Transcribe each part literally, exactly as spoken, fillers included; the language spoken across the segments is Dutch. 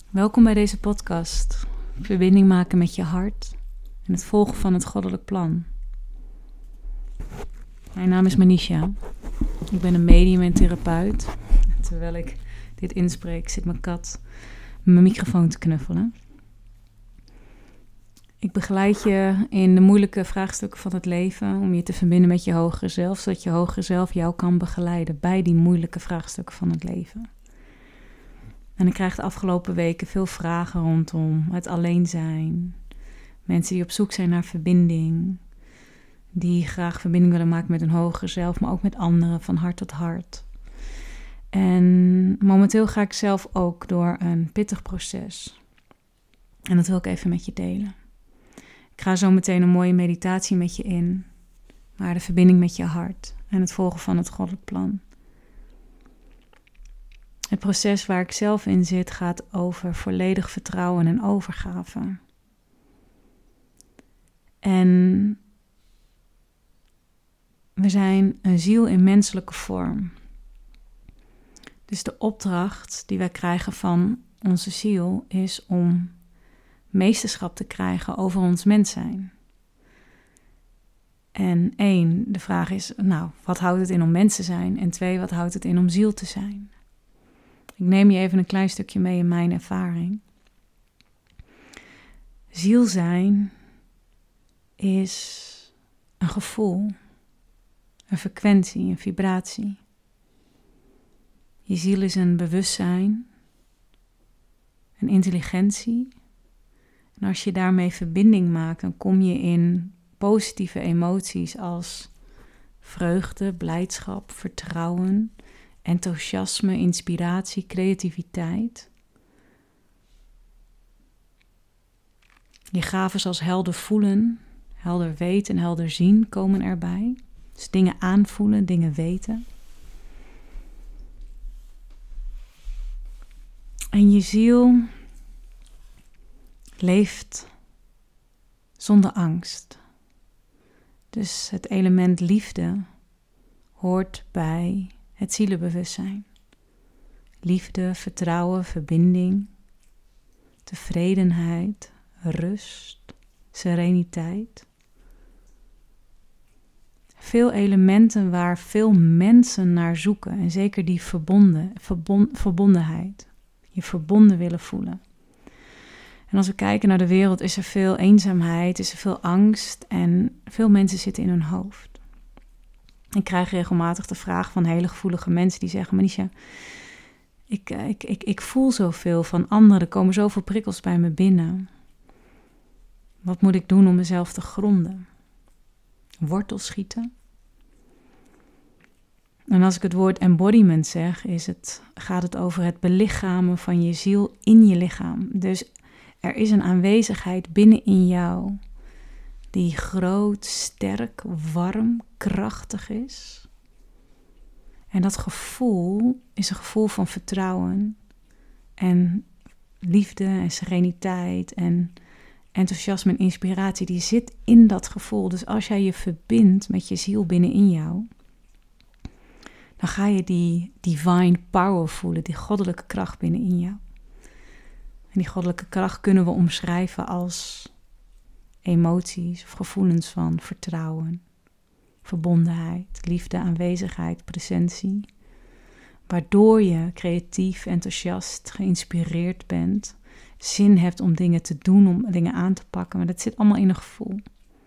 Welkom bij deze podcast. Verbinding maken met je hart en het volgen van het goddelijk plan. Mijn naam is Manisha. Ik ben een medium en therapeut. Terwijl ik dit inspreek, zit mijn kat mijn microfoon te knuffelen. Ik begeleid je in de moeilijke vraagstukken van het leven om je te verbinden met je hogere zelf, zodat je hogere zelf jou kan begeleiden bij die moeilijke vraagstukken van het leven. En ik krijg de afgelopen weken veel vragen rondom het alleen zijn. Mensen die op zoek zijn naar verbinding. Die graag verbinding willen maken met hun hogere zelf, maar ook met anderen, van hart tot hart. En momenteel ga ik zelf ook door een pittig proces. En dat wil ik even met je delen. Ik ga zo meteen een mooie meditatie met je in. Maar de verbinding met je hart en het volgen van het goddelijk plan. Het proces waar ik zelf in zit gaat over volledig vertrouwen en overgave. En we zijn een ziel in menselijke vorm. Dus de opdracht die wij krijgen van onze ziel is om meesterschap te krijgen over ons mens zijn. En één, de vraag is, nou, wat houdt het in om mens te zijn? En twee, wat houdt het in om ziel te zijn? Ik neem je even een klein stukje mee in mijn ervaring. Ziel zijn is een gevoel, een frequentie, een vibratie. Je ziel is een bewustzijn, een intelligentie. En als je daarmee verbinding maakt, dan kom je in positieve emoties als vreugde, blijdschap, vertrouwen, enthousiasme, inspiratie, creativiteit. Je gaven zoals helder voelen, helder weten en helder zien komen erbij. Dus dingen aanvoelen, dingen weten. En je ziel leeft zonder angst. Dus het element liefde hoort bij het zielenbewustzijn. Liefde, vertrouwen, verbinding, tevredenheid, rust, sereniteit. Veel elementen waar veel mensen naar zoeken. En zeker die verbonden, verbond, verbondenheid. Je verbonden willen voelen. En als we kijken naar de wereld is er veel eenzaamheid, is er veel angst en veel mensen zitten in hun hoofd. Ik krijg regelmatig de vraag van hele gevoelige mensen die zeggen, Manisha, ik, ik, ik, ik voel zoveel van anderen, er komen zoveel prikkels bij me binnen. Wat moet ik doen om mezelf te gronden? Wortel schieten? En als ik het woord embodiment zeg, is het, gaat het over het belichamen van je ziel in je lichaam. Dus er is een aanwezigheid binnenin jou die groot, sterk, warm, krachtig is. En dat gevoel is een gevoel van vertrouwen en liefde en sereniteit en enthousiasme en inspiratie. Die zit in dat gevoel. Dus als jij je verbindt met je ziel binnenin jou, dan ga je die divine power voelen, die goddelijke kracht binnenin jou. En die goddelijke kracht kunnen we omschrijven als emoties of gevoelens van vertrouwen, verbondenheid, liefde, aanwezigheid, presentie. Waardoor je creatief, enthousiast, geïnspireerd bent, zin hebt om dingen te doen, om dingen aan te pakken. Maar dat zit allemaal in een gevoel.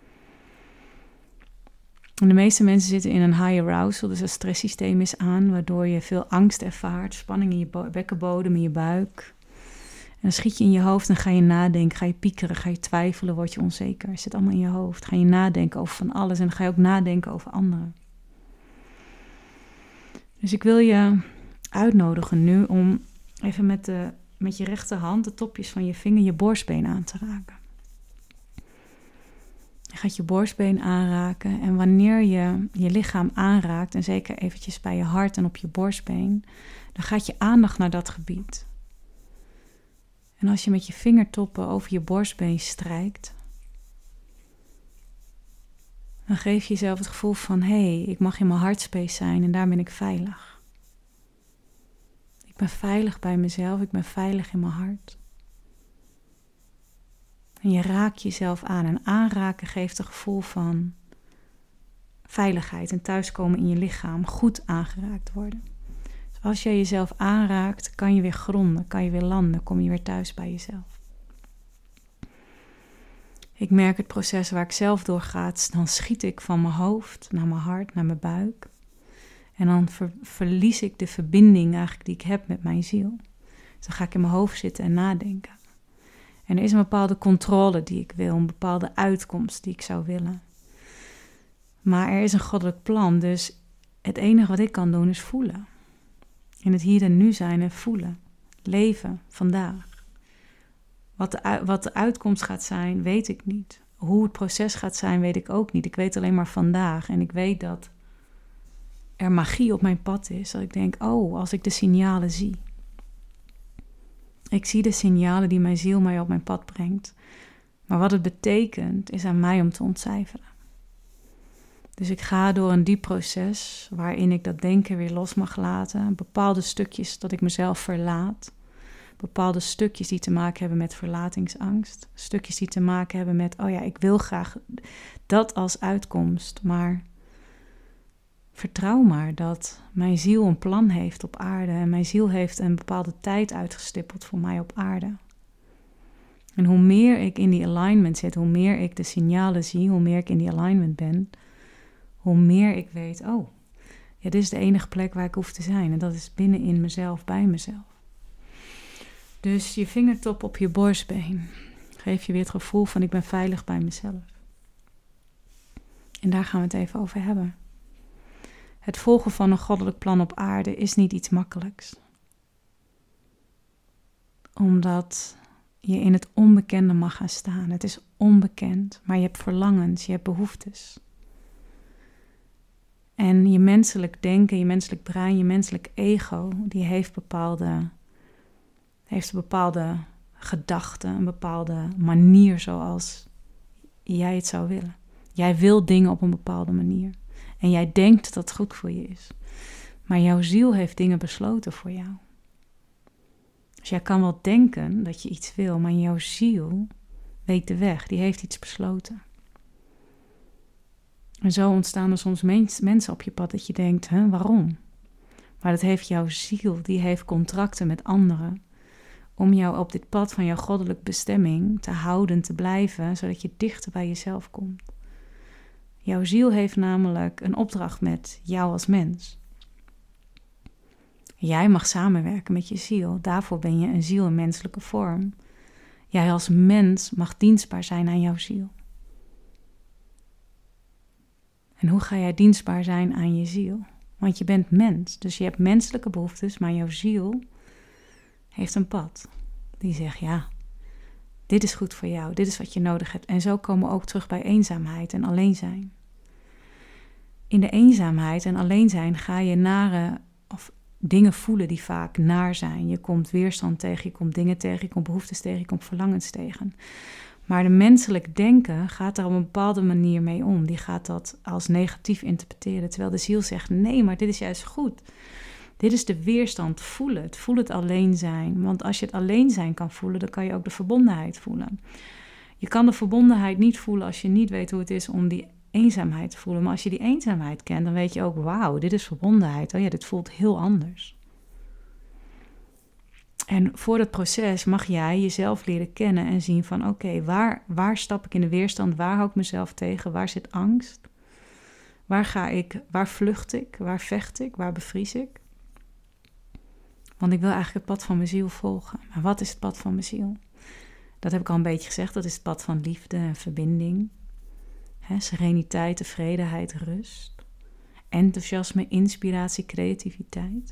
En de meeste mensen zitten in een high arousal, dus het stresssysteem is aan, waardoor je veel angst ervaart, spanning in je bo- bekkenbodem, in je buik. En dan schiet je in je hoofd en ga je nadenken, ga je piekeren, ga je twijfelen, word je onzeker. Het zit allemaal in je hoofd. Ga je nadenken over van alles en dan ga je ook nadenken over anderen. Dus ik wil je uitnodigen nu om even met, de, met je rechterhand de topjes van je vinger je borstbeen aan te raken. Je gaat je borstbeen aanraken en wanneer je je lichaam aanraakt, en zeker eventjes bij je hart en op je borstbeen, dan gaat je aandacht naar dat gebied. En als je met je vingertoppen over je borstbeen strijkt, dan geef je jezelf het gevoel van, hé, hey, ik mag in mijn hartspace zijn en daar ben ik veilig. Ik ben veilig bij mezelf, ik ben veilig in mijn hart. En je raakt jezelf aan. En aanraken geeft een gevoel van veiligheid en thuiskomen in je lichaam. Goed aangeraakt worden. Dus als je jezelf aanraakt, kan je weer gronden, kan je weer landen, kom je weer thuis bij jezelf. Ik merk het proces waar ik zelf door ga, dan schiet ik van mijn hoofd naar mijn hart, naar mijn buik. En dan ver, verlies ik de verbinding eigenlijk die ik heb met mijn ziel. Dus dan ga ik in mijn hoofd zitten en nadenken. En er is een bepaalde controle die ik wil, een bepaalde uitkomst die ik zou willen. Maar er is een goddelijk plan, dus het enige wat ik kan doen is voelen. In het hier en nu zijn en voelen. Leven, vandaag. Wat de, wat de uitkomst gaat zijn, weet ik niet. Hoe het proces gaat zijn, weet ik ook niet. Ik weet alleen maar vandaag. En ik weet dat er magie op mijn pad is. Dat ik denk, oh, als ik de signalen zie. Ik zie de signalen die mijn ziel mij op mijn pad brengt. Maar wat het betekent, is aan mij om te ontcijferen. Dus ik ga door een diep proces waarin ik dat denken weer los mag laten. Bepaalde stukjes dat ik mezelf verlaat. Bepaalde stukjes die te maken hebben met verlatingsangst. Stukjes die te maken hebben met, oh ja, ik wil graag dat als uitkomst. Maar vertrouw maar dat mijn ziel een plan heeft op aarde. En mijn ziel heeft een bepaalde tijd uitgestippeld voor mij op aarde. En hoe meer ik in die alignment zit, hoe meer ik de signalen zie, hoe meer ik in die alignment ben, hoe meer ik weet, oh, ja, dit is de enige plek waar ik hoef te zijn. En dat is binnenin mezelf, bij mezelf. Dus je vingertop op je borstbeen. Geef je weer het gevoel van ik ben veilig bij mezelf. En daar gaan we het even over hebben. Het volgen van een goddelijk plan op aarde is niet iets makkelijks. Omdat je in het onbekende mag gaan staan. Het is onbekend, maar je hebt verlangens, je hebt behoeftes. En je menselijk denken, je menselijk brein, je menselijk ego, die heeft bepaalde, heeft een bepaalde gedachte, een bepaalde manier zoals jij het zou willen. Jij wil dingen op een bepaalde manier. En jij denkt dat het goed voor je is. Maar jouw ziel heeft dingen besloten voor jou. Dus jij kan wel denken dat je iets wil, maar jouw ziel weet de weg. Die heeft iets besloten. En zo ontstaan er soms mens, mensen op je pad dat je denkt, hè, waarom? Maar dat heeft jouw ziel, die heeft contracten met anderen. Om jou op dit pad van jouw goddelijke bestemming te houden, te blijven, zodat je dichter bij jezelf komt. Jouw ziel heeft namelijk een opdracht met jou als mens. Jij mag samenwerken met je ziel. Daarvoor ben je een ziel in menselijke vorm. Jij als mens mag dienstbaar zijn aan jouw ziel. En hoe ga jij dienstbaar zijn aan je ziel? Want je bent mens, dus je hebt menselijke behoeftes, maar jouw ziel heeft een pad. Die zegt, ja, dit is goed voor jou, dit is wat je nodig hebt. En zo komen we ook terug bij eenzaamheid en alleen zijn. In de eenzaamheid en alleen zijn ga je nare of dingen voelen die vaak naar zijn. Je komt weerstand tegen, je komt dingen tegen, je komt behoeftes tegen, je komt verlangens tegen. Maar de menselijk denken gaat daar op een bepaalde manier mee om. Die gaat dat als negatief interpreteren. Terwijl de ziel zegt, nee, maar dit is juist goed. Dit is de weerstand, voel het. Voel het alleen zijn. Want als je het alleen zijn kan voelen, dan kan je ook de verbondenheid voelen. Je kan de verbondenheid niet voelen als je niet weet hoe het is om die eenzaamheid te voelen. Maar als je die eenzaamheid kent, dan weet je ook, wauw, dit is verbondenheid. Oh ja, dit voelt heel anders. En voor dat proces mag jij jezelf leren kennen en zien van, oké, okay, waar, waar stap ik in de weerstand? Waar hou ik mezelf tegen? Waar zit angst? Waar ga ik, waar vlucht ik? Waar vecht ik? Waar bevries ik? Want ik wil eigenlijk het pad van mijn ziel volgen. Maar wat is het pad van mijn ziel? Dat heb ik al een beetje gezegd. Dat is het pad van liefde en verbinding. He, sereniteit, tevredenheid, rust. Enthousiasme, inspiratie, creativiteit.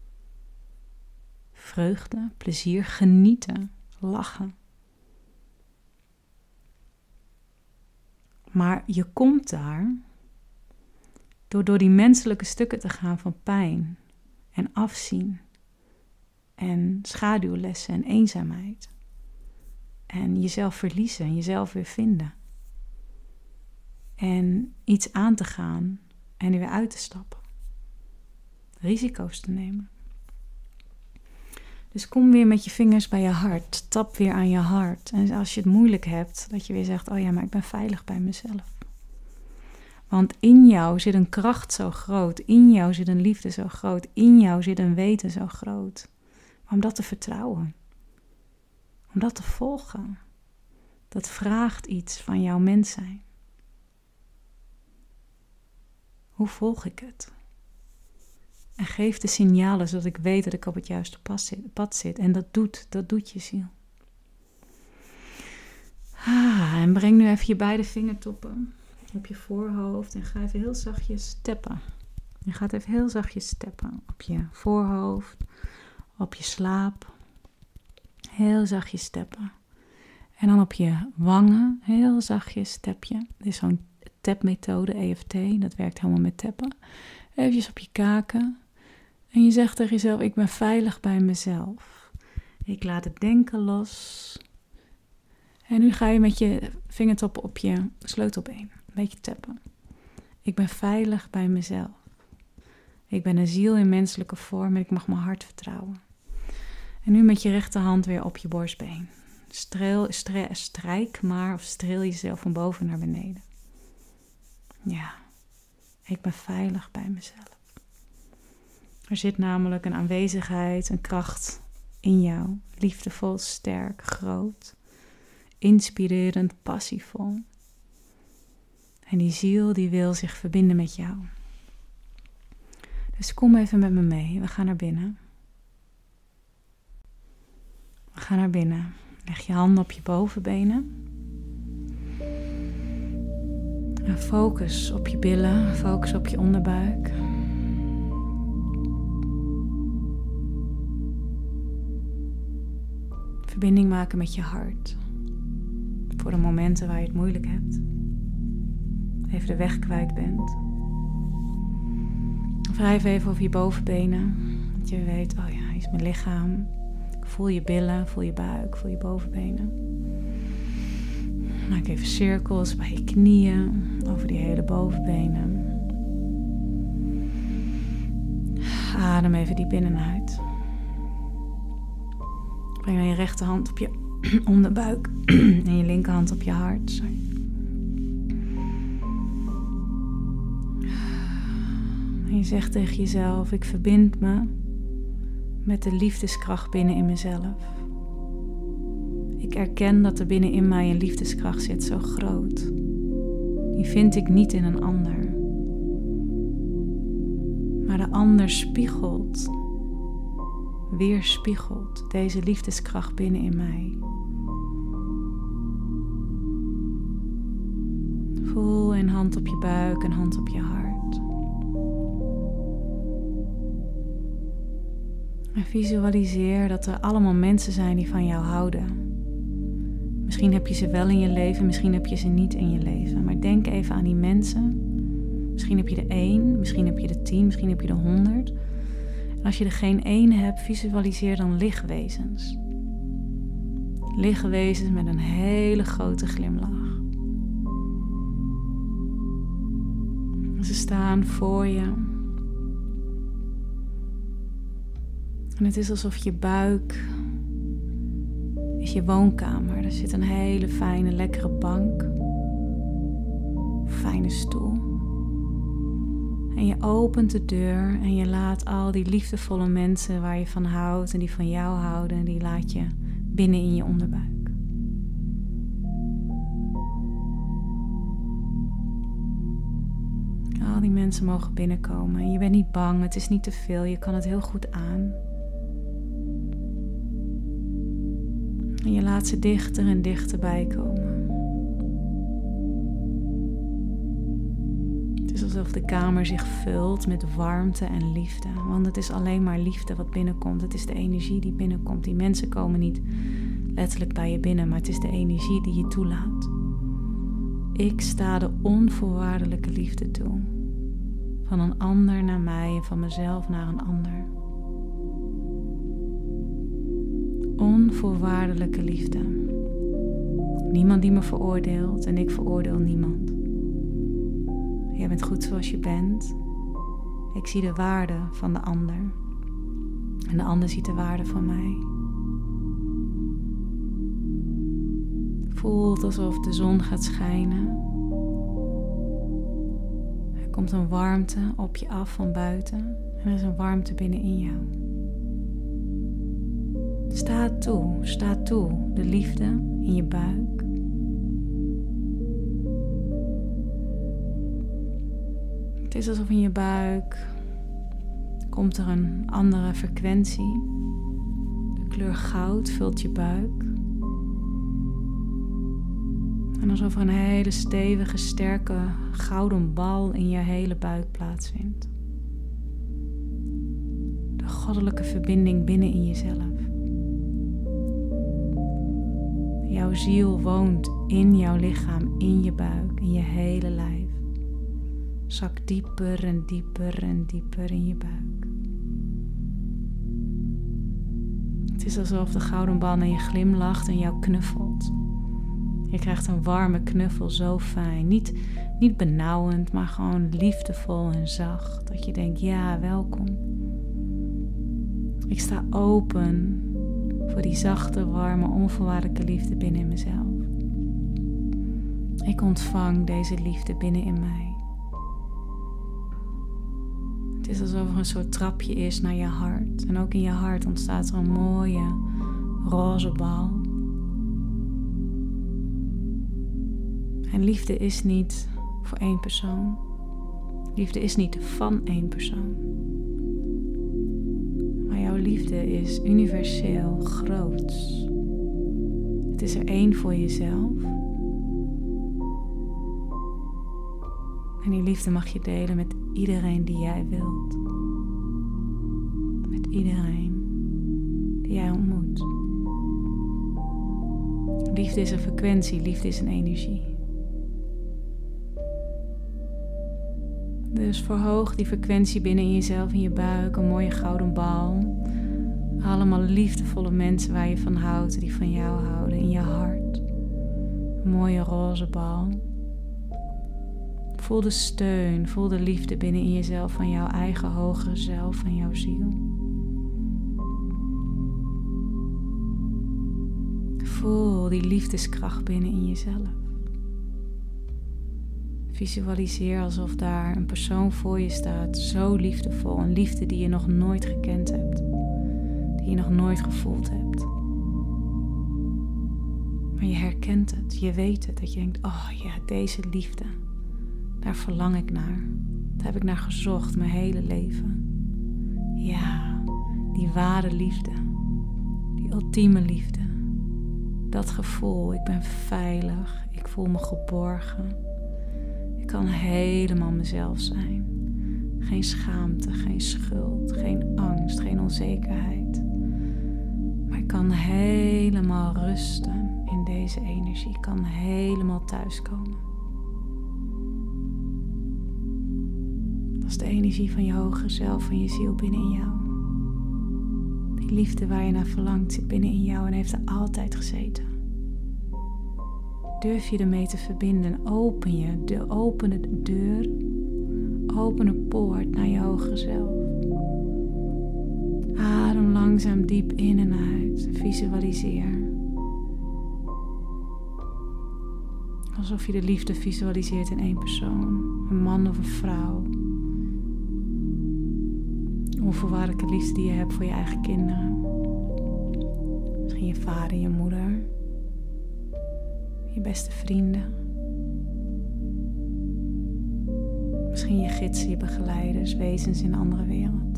Vreugde, plezier, genieten, lachen. Maar je komt daar door door die menselijke stukken te gaan van pijn en afzien en schaduwlessen en eenzaamheid. En jezelf verliezen en jezelf weer vinden. En iets aan te gaan en er weer uit te stappen. Risico's te nemen. Dus kom weer met je vingers bij je hart. Tap weer aan je hart. En als je het moeilijk hebt, dat je weer zegt, oh ja, maar ik ben veilig bij mezelf. Want in jou zit een kracht zo groot. In jou zit een liefde zo groot. In jou zit een weten zo groot. Om dat te vertrouwen. Om dat te volgen. Dat vraagt iets van jouw mens zijn. Hoe volg ik het? En geef de signalen zodat ik weet dat ik op het juiste pad zit. En dat doet, dat doet je ziel. Ah, en breng nu even je beide vingertoppen op je voorhoofd. En ga even heel zachtjes tappen. Je gaat even heel zachtjes tappen. Op je voorhoofd, op je slaap. Heel zachtjes tappen. En dan op je wangen, heel zachtjes tap je. Dit is zo'n tapmethode, E F T. Dat werkt helemaal met tappen. Even op je kaken. En je zegt tegen jezelf, ik ben veilig bij mezelf. Ik laat het denken los. En nu ga je met je vingertoppen op je sleutelbeen een beetje tappen. Ik ben veilig bij mezelf. Ik ben een ziel in menselijke vorm en ik mag mijn hart vertrouwen. En nu met je rechterhand weer op je borstbeen. Streel, stre, strijk maar of streel jezelf van boven naar beneden. Ja, ik ben veilig bij mezelf. Er zit namelijk een aanwezigheid, een kracht in jou. Liefdevol, sterk, groot. Inspirerend, passievol. En die ziel die wil zich verbinden met jou. Dus kom even met me mee. We gaan naar binnen. We gaan naar binnen. Leg je handen op je bovenbenen. En focus op je billen. Focus op je onderbuik. Verbinding maken met je hart. Voor de momenten waar je het moeilijk hebt. Even de weg kwijt bent. Wrijf even over je bovenbenen. Dat je weet, oh ja, hier is mijn lichaam. Voel je billen, voel je buik, voel je bovenbenen. Maak even cirkels bij je knieën, over die hele bovenbenen. Adem even diep in en uit. Breng dan je rechterhand op je onderbuik en je linkerhand op je hart. Sorry. En je zegt tegen jezelf, ik verbind me met de liefdeskracht binnen in mezelf. Ik erken dat er binnenin mij een liefdeskracht zit, zo groot. Die vind ik niet in een ander. Maar de ander spiegelt, weerspiegelt deze liefdeskracht binnen in mij. Voel een hand op je buik, een hand op je hart. En visualiseer dat er allemaal mensen zijn die van jou houden. Misschien heb je ze wel in je leven, misschien heb je ze niet in je leven. Maar denk even aan die mensen. Misschien heb je er één, misschien heb je er tien, misschien heb je er honderd. En als je er geen één hebt, visualiseer dan lichtwezens. Lichtwezens met een hele grote glimlach. Ze staan voor je. En het is alsof je buik is je woonkamer. Er zit een hele fijne, lekkere bank. Fijne stoel. En je opent de deur en je laat al die liefdevolle mensen waar je van houdt en die van jou houden, die laat je binnen in je onderbuik. Al die mensen mogen binnenkomen en je bent niet bang, het is niet te veel, je kan het heel goed aan. En je laat ze dichter en dichterbij komen. Het is alsof de kamer zich vult met warmte en liefde. Want het is alleen maar liefde wat binnenkomt. Het is de energie die binnenkomt. Die mensen komen niet letterlijk bij je binnen, maar het is de energie die je toelaat. Ik sta de onvoorwaardelijke liefde toe. Van een ander naar mij en van mezelf naar een ander. Onvoorwaardelijke liefde. Niemand die me veroordeelt en ik veroordeel niemand. Jij bent goed zoals je bent. Ik zie de waarde van de ander. En de ander ziet de waarde van mij. Voelt alsof de zon gaat schijnen. Er komt een warmte op je af van buiten. En er is een warmte binnenin jou. Sta toe, sta toe, de liefde in je buik. Het is alsof in je buik komt er een andere frequentie. De kleur goud vult je buik. En alsof er een hele stevige, sterke gouden bal in je hele buik plaatsvindt. De goddelijke verbinding binnen in jezelf. Jouw ziel woont in jouw lichaam, in je buik, in je hele lijf. Zak dieper en dieper en dieper in je buik. Het is alsof de gouden bal naar je glimlacht en jou knuffelt. Je krijgt een warme knuffel, zo fijn. Niet, niet benauwend, maar gewoon liefdevol en zacht. Dat je denkt, ja, welkom. Ik sta open voor die zachte, warme, onvoorwaardelijke liefde binnen in mezelf. Ik ontvang deze liefde binnen in mij. Het is alsof er een soort trapje is naar je hart. En ook in je hart ontstaat er een mooie roze bal. En liefde is niet voor één persoon. Liefde is niet van één persoon. Maar jouw liefde is universeel groots. Het is er één voor jezelf. En die liefde mag je delen met iedereen die jij wilt. Met iedereen die jij ontmoet. Liefde is een frequentie, liefde is een energie. Dus verhoog die frequentie binnen in jezelf, in je buik, een mooie gouden bal. Allemaal liefdevolle mensen waar je van houdt, die van jou houden, in je hart. Een mooie roze bal. Voel de steun, voel de liefde binnen in jezelf van jouw eigen hogere zelf, van jouw ziel. Voel die liefdeskracht binnen in jezelf. Visualiseer alsof daar een persoon voor je staat, zo liefdevol. Een liefde die je nog nooit gekend hebt. Die je nog nooit gevoeld hebt. Maar je herkent het, je weet het. Dat je denkt, oh ja, deze liefde. Daar verlang ik naar. Daar heb ik naar gezocht mijn hele leven. Ja, die ware liefde. Die ultieme liefde. Dat gevoel, ik ben veilig. Ik voel me geborgen. Ik kan helemaal mezelf zijn. Geen schaamte, geen schuld, geen angst, geen onzekerheid. Maar ik kan helemaal rusten in deze energie. Ik kan helemaal thuiskomen. Dat is de energie van je hogere zelf, van je ziel binnen in jou. Die liefde waar je naar verlangt zit binnen in jou en heeft er altijd gezeten. Durf je ermee te verbinden, open je, de, open de deur, open de poort naar je hogere zelf. Adem langzaam diep in en uit, visualiseer. Alsof je de liefde visualiseert in één persoon, een man of een vrouw. Onvoorwaardelijke liefde die je hebt voor je eigen kinderen. Misschien je vader, je moeder. Je beste vrienden. Misschien je gidsen, je begeleiders, wezens in een andere wereld.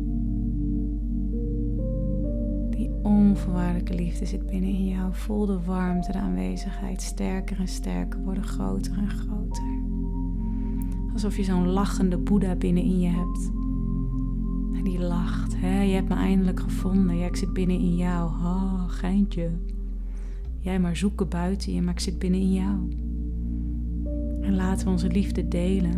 Die onvoorwaardelijke liefde zit binnen in jou. Voel de warmte, de aanwezigheid. Sterker en sterker worden, groter en groter. Alsof je zo'n lachende Boeddha binnen in je hebt. En die lacht. Hè? Je hebt me eindelijk gevonden. Ja, ik zit binnen in jou. Oh, geintje. Jij maar zoeken buiten je, maar ik zit binnen in jou. En laten we onze liefde delen.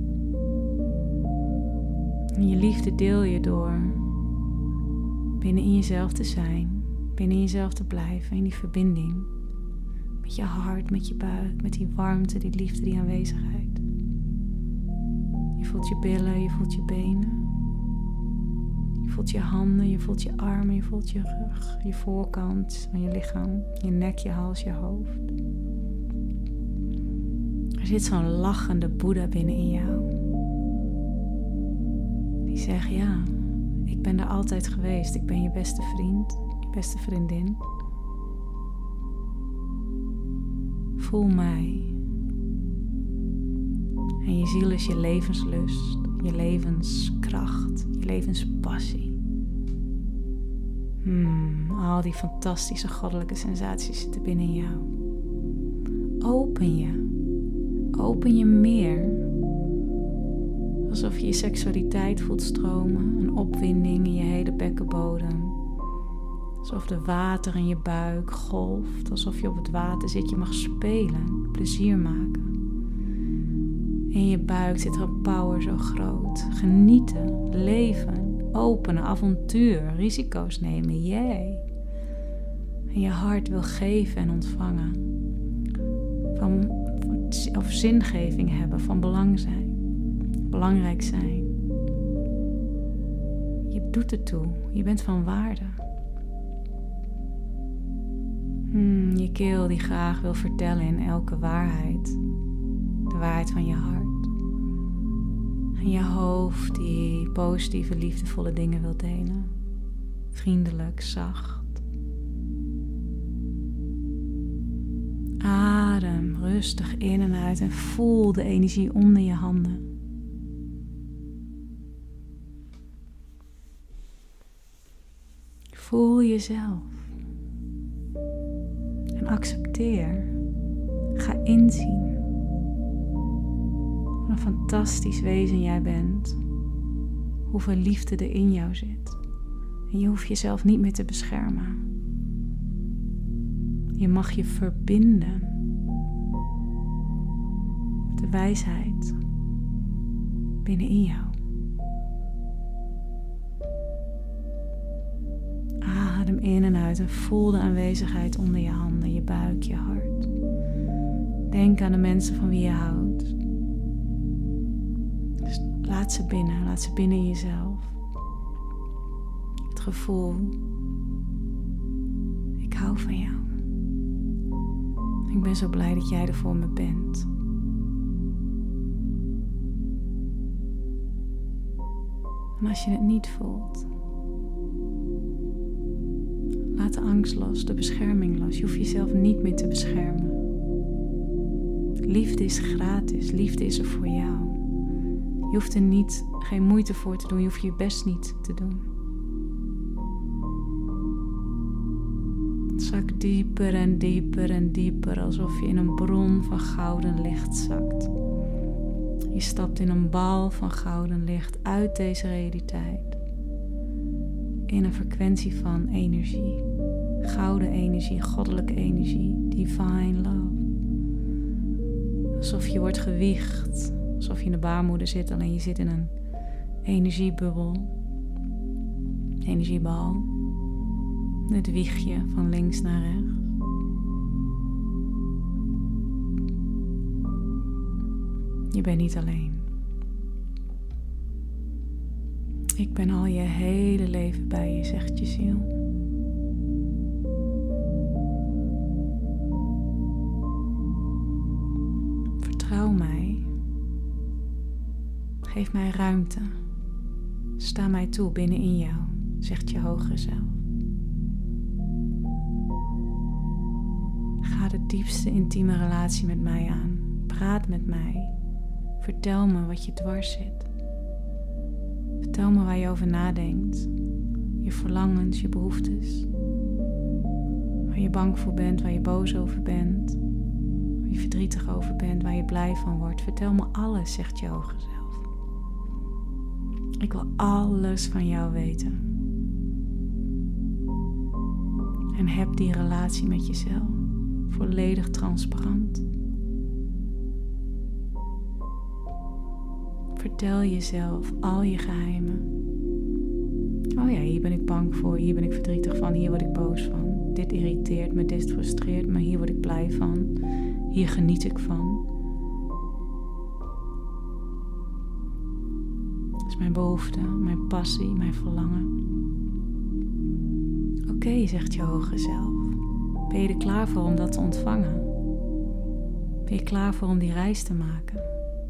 En je liefde deel je door binnen in jezelf te zijn. Binnen in jezelf te blijven. In die verbinding. Met je hart, met je buik. Met die warmte, die liefde, die aanwezigheid. Je voelt je billen, je voelt je benen. Je voelt je handen, je voelt je armen, je voelt je rug, je voorkant van je lichaam, je nek, je hals, je hoofd. Er zit zo'n lachende Boeddha binnenin jou. Die zegt, ja, ik ben er altijd geweest. Ik ben je beste vriend, je beste vriendin. Voel mij. En je ziel is je levenslust, je levenskracht, je levenspassie. Hmm, al die fantastische goddelijke sensaties zitten binnen jou. Open je. Open je meer. Alsof je je seksualiteit voelt stromen, een opwinding in je hele bekkenbodem. Alsof de water in je buik golft, alsof je op het water zit. Je mag spelen, plezier maken. In je buik zit er een power zo groot. Genieten, leven, openen, avontuur, risico's nemen, jij. En je hart wil geven en ontvangen. Van, of zingeving hebben, van belang zijn. Belangrijk zijn. Je doet ertoe, je bent van waarde. Hmm, je keel die graag wil vertellen in elke waarheid. De waarheid van je hart. En je hoofd die positieve, liefdevolle dingen wil delen. Vriendelijk, zacht. Adem rustig in en uit en voel de energie onder je handen. Voel jezelf. En accepteer. Ga inzien. Wat een fantastisch wezen jij bent. Hoeveel liefde er in jou zit. En je hoeft jezelf niet meer te beschermen. Je mag je verbinden. Met de wijsheid binnenin jou. Adem in en uit en voel de aanwezigheid onder je handen, je buik, je hart. Denk aan de mensen van wie je houdt. Dus laat ze binnen, laat ze binnen in jezelf. Het gevoel, ik hou van jou. Ik ben zo blij dat jij er voor me bent. En als je het niet voelt, laat de angst los, de bescherming los. Je hoeft jezelf niet meer te beschermen. Liefde is gratis, liefde is er voor jou. Je hoeft er niet, geen moeite voor te doen, je hoeft je best niet te doen. Zak dieper en dieper en dieper, alsof je in een bron van gouden licht zakt. Je stapt in een bal van gouden licht uit deze realiteit. In een frequentie van energie. Gouden energie, goddelijke energie, divine love. Alsof je wordt gewiegd, alsof je in de baarmoeder zit, alleen je zit in een energiebubbel. Energiebal. Het wiegje van links naar rechts. Je bent niet alleen. Ik ben al je hele leven bij je, zegt je ziel. Vertrouw mij. Geef mij ruimte. Sta mij toe binnenin jou, zegt je hogere zelf. Ga de diepste intieme relatie met mij aan. Praat met mij. Vertel me wat je dwars zit. Vertel me waar je over nadenkt. Je verlangens, je behoeftes. Waar je bang voor bent, waar je boos over bent. Waar je verdrietig over bent, waar je blij van wordt. Vertel me alles, zegt je hogere zelf. Ik wil alles van jou weten. En heb die relatie met jezelf. Volledig transparant. Vertel jezelf al je geheimen. Oh ja, hier ben ik bang voor, hier ben ik verdrietig van, hier word ik boos van. Dit irriteert me, dit frustreert me, hier word ik blij van. Hier geniet ik van. Dus is mijn behoefte, mijn passie, mijn verlangen. Oké, okay, zegt je hoge zelf. Ben je er klaar voor om dat te ontvangen? Ben je klaar voor om die reis te maken?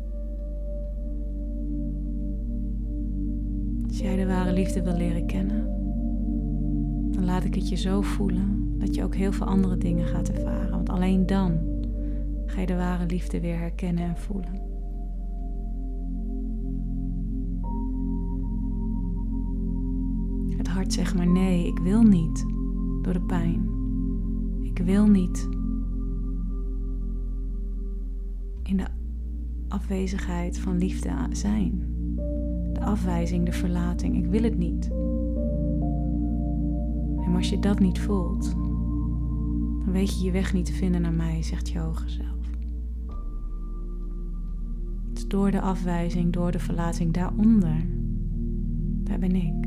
Als jij de ware liefde wil leren kennen, dan laat ik het je zo voelen dat je ook heel veel andere dingen gaat ervaren. Want alleen dan ga je de ware liefde weer herkennen en voelen. Het hart zegt maar nee, ik wil niet door de pijn. Ik wil niet in de afwezigheid van liefde zijn. De afwijzing, de verlating, ik wil het niet. En als je dat niet voelt, dan weet je je weg niet te vinden naar mij, zegt je hoge zelf. Het is door de afwijzing, door de verlating, daaronder, daar ben ik.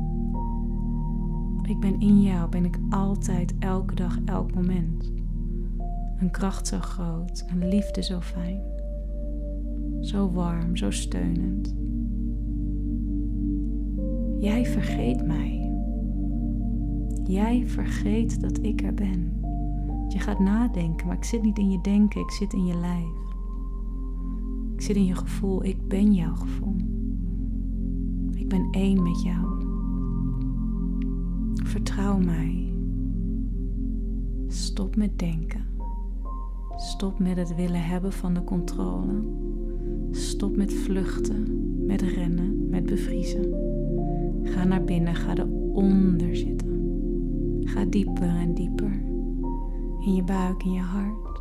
Ik ben in jou, ben ik altijd, elke dag, elk moment. Een kracht zo groot, een liefde zo fijn. Zo warm, zo steunend. Jij vergeet mij. Jij vergeet dat ik er ben. Je gaat nadenken, maar ik zit niet in je denken, ik zit in je lijf. Ik zit in je gevoel, ik ben jouw gevoel. Ik ben één met jou. Vertrouw mij. Stop met denken. Stop met het willen hebben van de controle. Stop met vluchten, met rennen, met bevriezen. Ga naar binnen, ga eronder zitten. Ga dieper en dieper. In je buik, in je hart.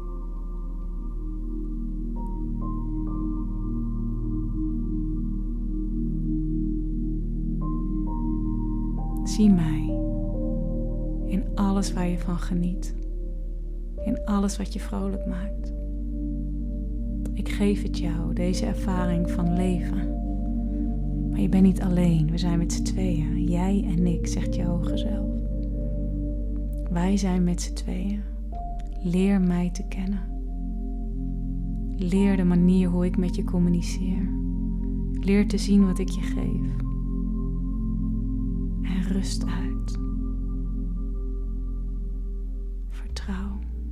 Zie mij in alles waar je van geniet. In alles wat je vrolijk maakt. Ik geef het jou, deze ervaring van leven. Maar je bent niet alleen, we zijn met z'n tweeën. Jij en ik, zegt je hoge zelf. Wij zijn met z'n tweeën. Leer mij te kennen. Leer de manier hoe ik met je communiceer. Leer te zien wat ik je geef. En rust uit. Vertrouw.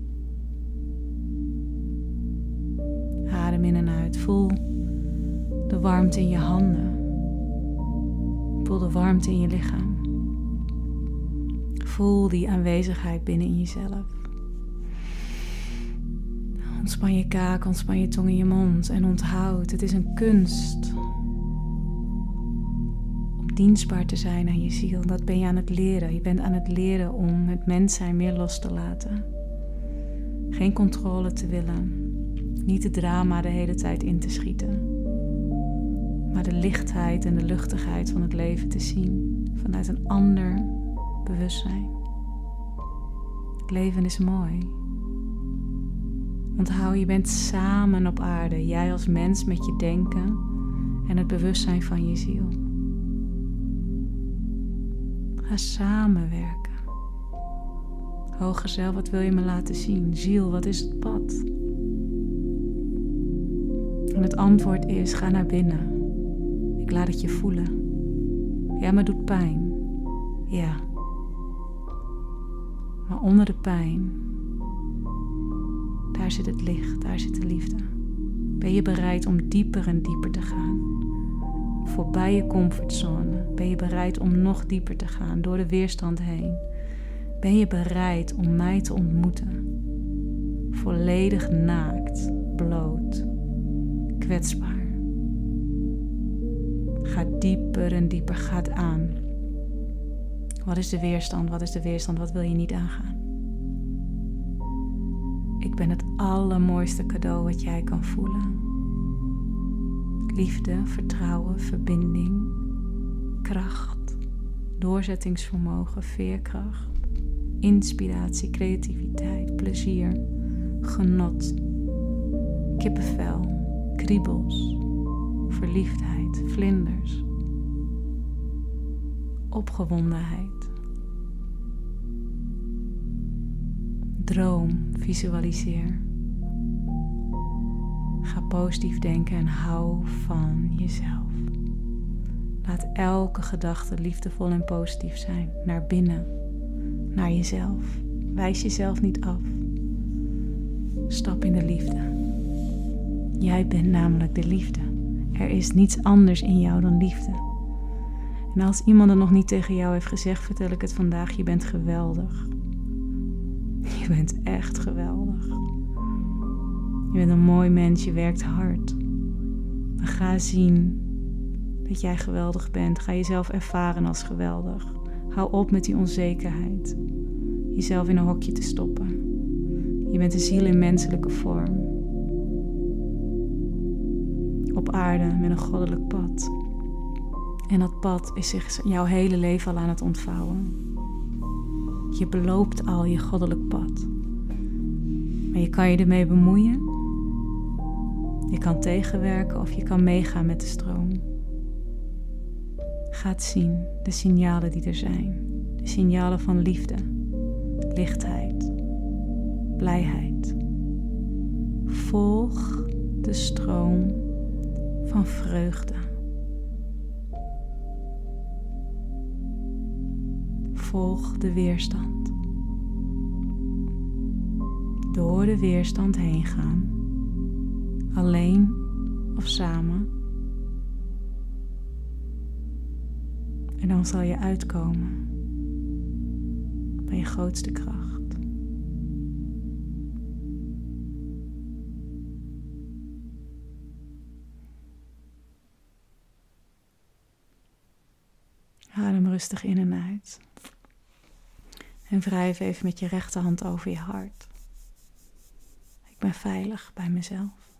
Adem in en uit. Voel de warmte in je handen. Voel de warmte in je lichaam. Voel die aanwezigheid binnen in jezelf. Ontspan je kaak, ontspan je tong in je mond en onthoud, het is een kunst om dienstbaar te zijn aan je ziel. Dat ben je aan het leren. Je bent aan het leren om het mens zijn meer los te laten. Geen controle te willen. Niet het drama de hele tijd in te schieten. Maar de lichtheid en de luchtigheid van het leven te zien vanuit een ander bewustzijn. Het leven is mooi. Onthoud, je bent samen op aarde. Jij als mens met je denken en het bewustzijn van je ziel. Ga samenwerken. Hoger zelf, wat wil je me laten zien? Ziel, wat is het pad? En het antwoord is, ga naar binnen. Ik laat het je voelen. Ja, maar het doet pijn. Ja. Maar onder de pijn, daar zit het licht, daar zit de liefde. Ben je bereid om dieper en dieper te gaan? Voorbij je comfortzone. Ben je bereid om nog dieper te gaan, door de weerstand heen? Ben je bereid om mij te ontmoeten? Volledig naakt, bloot, kwetsbaar. Ga dieper en dieper, ga het aan. Wat is de weerstand? Wat is de weerstand? Wat wil je niet aangaan? Ik ben het allermooiste cadeau wat jij kan voelen. Liefde, vertrouwen, verbinding, kracht, doorzettingsvermogen, veerkracht, inspiratie, creativiteit, plezier, genot, kippenvel, kriebels, verliefdheid, vlinders, opgewondenheid, droom, visualiseer. Ga positief denken en hou van jezelf. Laat elke gedachte liefdevol en positief zijn. Naar binnen, naar jezelf. Wijs jezelf niet af. Stap in de liefde. Jij bent namelijk de liefde. Er is niets anders in jou dan liefde. En als iemand het nog niet tegen jou heeft gezegd, vertel ik het vandaag. Je bent geweldig. Je bent echt geweldig. Je bent een mooi mens, je werkt hard. Dan ga zien dat jij geweldig bent. Ga jezelf ervaren als geweldig. Hou op met die onzekerheid. Jezelf in een hokje te stoppen. Je bent een ziel in menselijke vorm. Op aarde met een goddelijk pad. En dat pad is zich jouw hele leven al aan het ontvouwen. Je beloopt al je goddelijk pad. Maar je kan je ermee bemoeien. Je kan tegenwerken of je kan meegaan met de stroom. Ga het zien, de signalen die er zijn. De signalen van liefde, lichtheid, blijheid. Volg de stroom van vreugde. Volg de weerstand. Door de weerstand heen gaan. Alleen of samen. En dan zal je uitkomen bij je grootste kracht. Adem rustig in en uit. En wrijf even met je rechterhand over je hart. Ik ben veilig bij mezelf.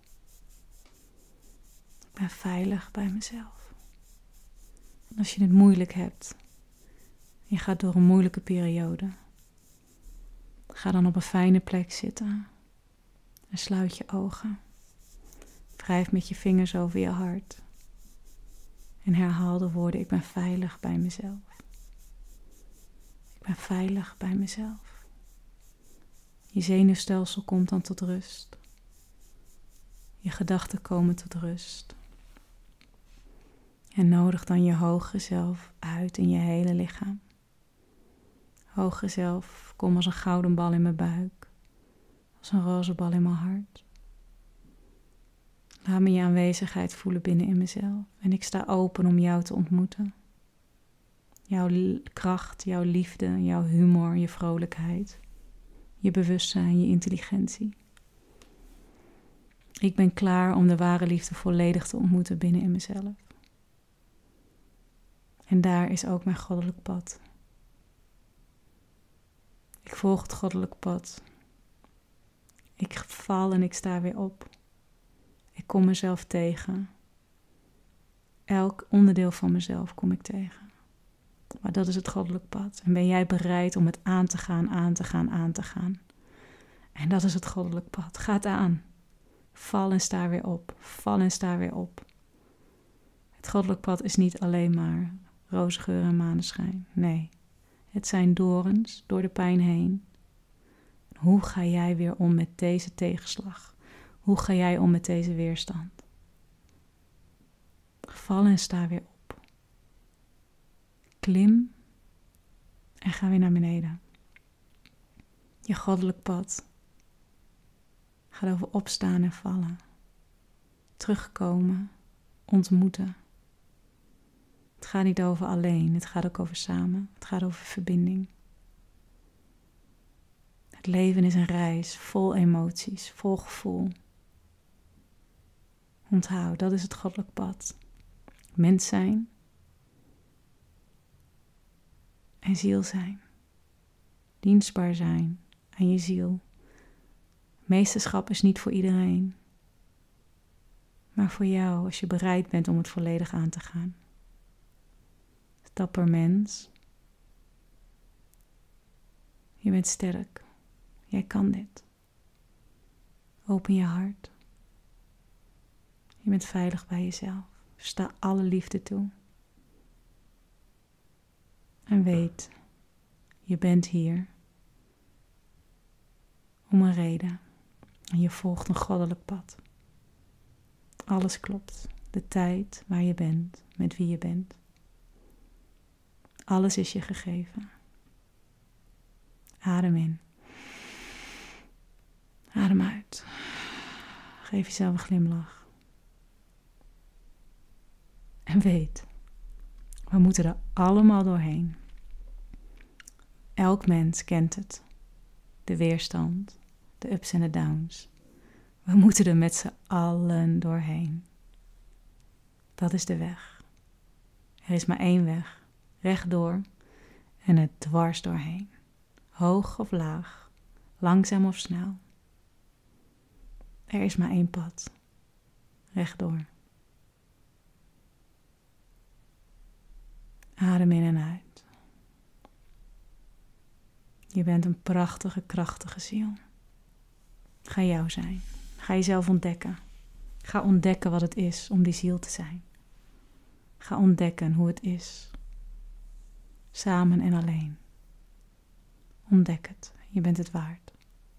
Ik ben veilig bij mezelf. En als je het moeilijk hebt, je gaat door een moeilijke periode, ga dan op een fijne plek zitten en sluit je ogen. Wrijf met je vingers over je hart en herhaal de woorden: ik ben veilig bij mezelf. Ik ben veilig bij mezelf. Je zenuwstelsel komt dan tot rust. Je gedachten komen tot rust. En nodig dan je hogere zelf uit in je hele lichaam. Hogere zelf, kom als een gouden bal in mijn buik. Als een roze bal in mijn hart. Laat me je aanwezigheid voelen binnen in mezelf. En ik sta open om jou te ontmoeten. Jouw kracht, jouw liefde, jouw humor, je vrolijkheid. Je bewustzijn, je intelligentie. Ik ben klaar om de ware liefde volledig te ontmoeten binnen in mezelf. En daar is ook mijn goddelijk pad. Ik volg het goddelijk pad. Ik val en ik sta weer op. Ik kom mezelf tegen. Elk onderdeel van mezelf kom ik tegen. Maar dat is het goddelijk pad. En ben jij bereid om het aan te gaan, aan te gaan, aan te gaan. En dat is het goddelijk pad. Ga het aan. Val en sta weer op. Val en sta weer op. Het goddelijk pad is niet alleen maar roze geur en maneschijn. Nee, het zijn dorens door de pijn heen. Hoe ga jij weer om met deze tegenslag? Hoe ga jij om met deze weerstand? Val en sta weer op. Klim en ga weer naar beneden. Je goddelijk pad gaat over opstaan en vallen. Terugkomen, ontmoeten. Het gaat niet over alleen, het gaat ook over samen. Het gaat over verbinding. Het leven is een reis vol emoties, vol gevoel. Onthoud, dat is het goddelijk pad. Mens zijn en ziel zijn. Dienstbaar zijn aan je ziel. Meesterschap is niet voor iedereen, maar voor jou als je bereid bent om het volledig aan te gaan. Dapper mens. Je bent sterk. Jij kan dit. Open je hart. Je bent veilig bij jezelf. Sta alle liefde toe. En weet, je bent hier om een reden. En je volgt een goddelijk pad. Alles klopt. De tijd waar je bent, met wie je bent. Alles is je gegeven. Adem in. Adem uit. Geef jezelf een glimlach. En weet, we moeten er allemaal doorheen. Elk mens kent het. De weerstand, de ups en de downs. We moeten er met z'n allen doorheen. Dat is de weg. Er is maar één weg. Rechtdoor en er dwars doorheen. Hoog of laag, langzaam of snel. Er is maar één pad. Rechtdoor. Adem in en uit. Je bent een prachtige, krachtige ziel. Ga jou zijn. Ga jezelf ontdekken. Ga ontdekken wat het is om die ziel te zijn. Ga ontdekken hoe het is. Samen en alleen. Ontdek het. Je bent het waard.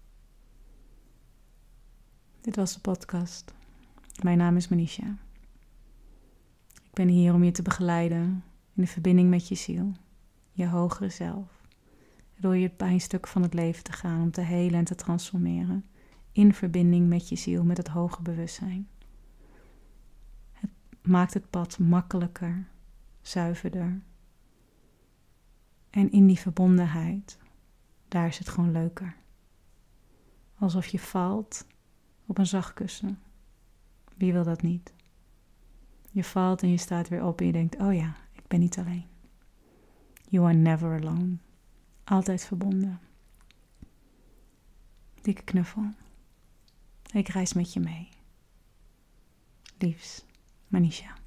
Dit was de podcast. Mijn naam is Manisha. Ik ben hier om je te begeleiden in de verbinding met je ziel. Je hogere zelf. Door je het pijnstuk van het leven te gaan om te helen en te transformeren. In verbinding met je ziel, met het hoge bewustzijn. Het maakt het pad makkelijker, zuiverder. En in die verbondenheid, daar is het gewoon leuker. Alsof je valt op een zacht kussen. Wie wil dat niet? Je valt en je staat weer op en je denkt, oh ja, ik ben niet alleen. You are never alone. Altijd verbonden. Dikke knuffel. Ik reis met je mee. Liefs, Manisha.